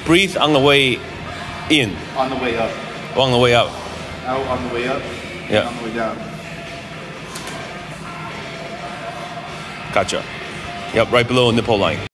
breathe on the way in. On the way up. On the way up. Out on the way up. Yeah. On the way down. Gotcha. Yep, right below nipple line.